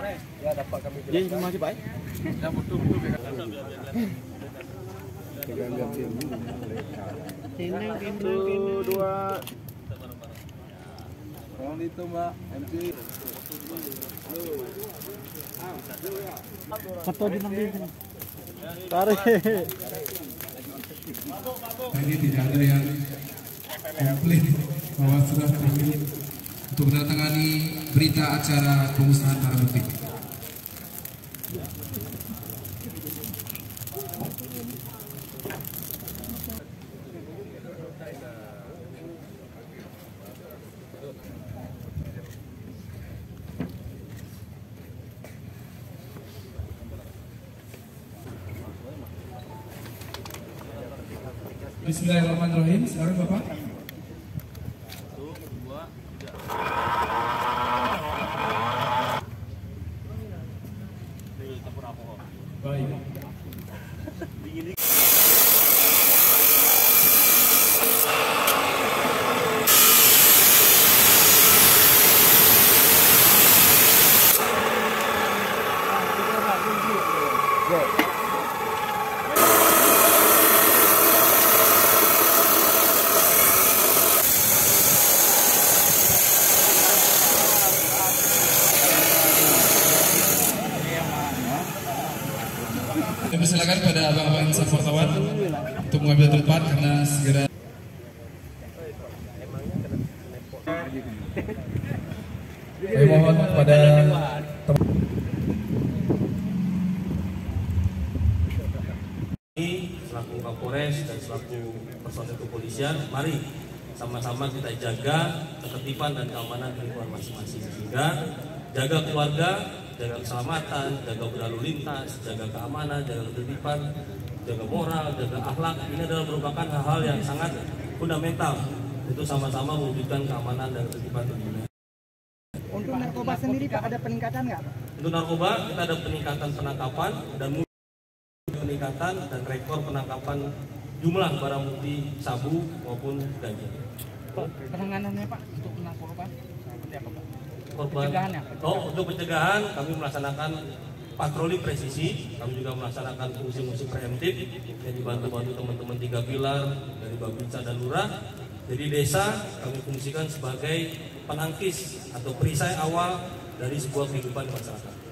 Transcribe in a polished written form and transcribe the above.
Ya dapat kami Jadi informasi Pak. Ya betul-betul Satu, dua. Tolong itu Mbak, MC. Foto di nanti. Tarik. Ini tidak ada yang komplain bahwa sudah terpilih untuk menandatangani berita acara pengusahaan barang bukti. Bismillahirrahmanirrahim. Sekarang Bapak. Baik. Kami silakan pada abang-abang insan wartawan untuk mengambil tempat karena segera. Saya mohon kepada teman selaku Kapolres dan selaku personel kepolisian, mari sama-sama kita jaga ketertiban dan keamanan lingkungan masing-masing, sehingga jaga keluarga, jaga keselamatan, jaga berlalu lintas, jaga keamanan, jaga ketertiban, jaga moral, jaga akhlak. Ini adalah merupakan hal-hal yang sangat fundamental. Itu sama-sama mewujudkan keamanan dan ketertiban tentunya. Untuk narkoba sendiri Pak, ada peningkatan nggak? Untuk narkoba kita ada peningkatan penangkapan dan peningkatan dan rekor penangkapan jumlah barang bukti sabu maupun ganja. Penanganannya Pak untuk narkoba seperti apa Pak? Pencegahannya? Untuk pencegahan kami melaksanakan patroli presisi, kami juga melaksanakan fungsi-fungsi preemptif yang dibantu-bantu teman-teman 3 pilar dari Babinsa dan Lurah. Jadi desa kami fungsikan sebagai penangkis atau perisai awal dari sebuah kehidupan masyarakat.